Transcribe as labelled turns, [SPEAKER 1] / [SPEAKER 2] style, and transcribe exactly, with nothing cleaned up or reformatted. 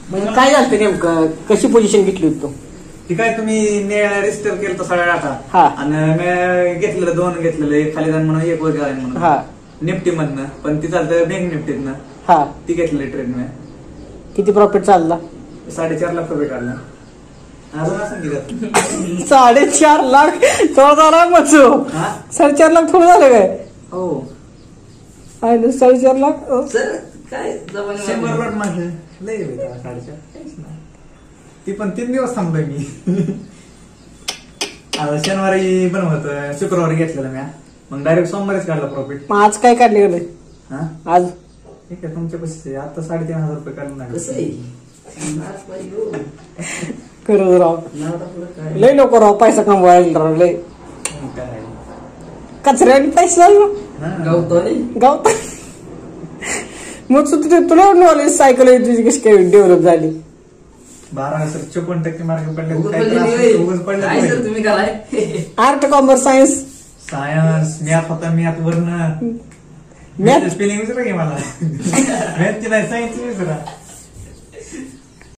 [SPEAKER 1] म्हणजे काय झालं नेमकं, कशी पोझिशन घेतली होती तू?
[SPEAKER 2] ती काय तुम्ही रजिस्टर केलं तर सगळा डाटा
[SPEAKER 1] हा.
[SPEAKER 2] आणि मी घेतलेलं दोन घेतलेलं, एक खाली जाण म्हणून एक वर जाण म्हणून
[SPEAKER 1] हा.
[SPEAKER 2] निफ्टी मधनं, पण ती चालतं बँक निफ्टीतनं.
[SPEAKER 1] हा.
[SPEAKER 2] ती घेतलेली ट्रेड मी.
[SPEAKER 1] किती प्रॉफिट चालला?
[SPEAKER 2] साडेचार लाख रुपये काढला. अजून असं की
[SPEAKER 1] साडेचार लाख थोडं झाला मचो. साडेचार लाख थोडं झालं काय?
[SPEAKER 2] हो
[SPEAKER 1] साडेचार लाख
[SPEAKER 3] सर काय
[SPEAKER 2] शंभर लॉट माझं लय साडेचार. ती पण तीन दिवस थांबलोय मी. आता शनिवारी बनवत, शुक्रवारी घेतलेलं मी, मग डायरेक्ट सोमवारीच काढला प्रॉफिट.
[SPEAKER 1] मग आज काय काढले गेले? आज
[SPEAKER 2] ठीक आहे तुमच्या पैसे आता साडेतीन हजार रुपये काढून
[SPEAKER 1] खरंच राव, लय नको राव पैसा कमवायला राव, लय कचऱ्याने पैसा गावता. मग तुला नॉलेज सायकोलॉजी कशी काय डेव्हलप झाली?
[SPEAKER 2] बारा सर चोपन्न टक्के मार्क पडले.
[SPEAKER 3] तुम्ही काय
[SPEAKER 1] art, commerce, science?
[SPEAKER 2] Science, math होता, मॅथ वरनं मॅथ स्पेलिंग विसरा घे मला. मॅथची नाही सायन्सची विसरा.